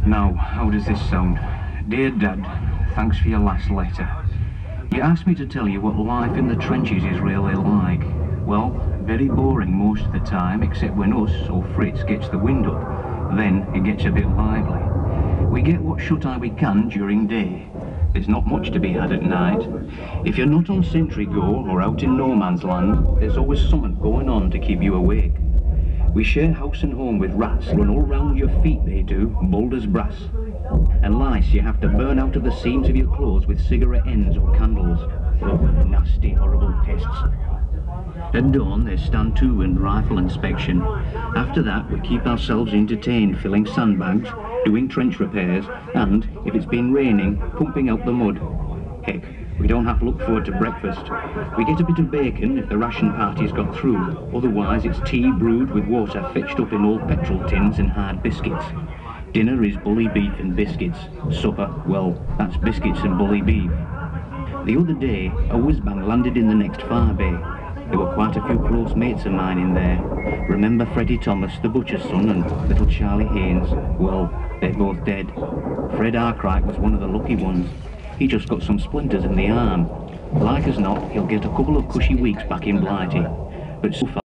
Now, how does this sound? Dear Dad, thanks for your last letter. You asked me to tell you what life in the trenches is really like. Well, very boring most of the time, except when us, or Fritz, gets the wind up. Then it gets a bit lively. We get what shut-eye we can during day. There's not much to be had at night. If you're not on sentry go or out in no man's land, there's always something going on to keep you awake. We share house and home with rats, run all round your feet they do, bold as brass. And lice you have to burn out of the seams of your clothes with cigarette ends or candles. Oh, nasty, horrible pests. At dawn there's stand to and rifle inspection. After that we keep ourselves entertained filling sandbags, doing trench repairs, and, if it's been raining, pumping out the mud. Heck, we don't have to look forward to breakfast. We get a bit of bacon if the ration party's got through, otherwise it's tea brewed with water fetched up in old petrol tins and hard biscuits. Dinner is bully beef and biscuits. Supper, well, that's biscuits and bully beef. The other day, a whiz-bang landed in the next fire bay. There were quite a few close mates of mine in there. Remember Freddie Thomas, the butcher's son, and little Charlie Haynes? Well, they're both dead. Fred Arkwright was one of the lucky ones. He just got some splinters in the arm. Like as not, he'll get a couple of cushy weeks back in Blighty. But so far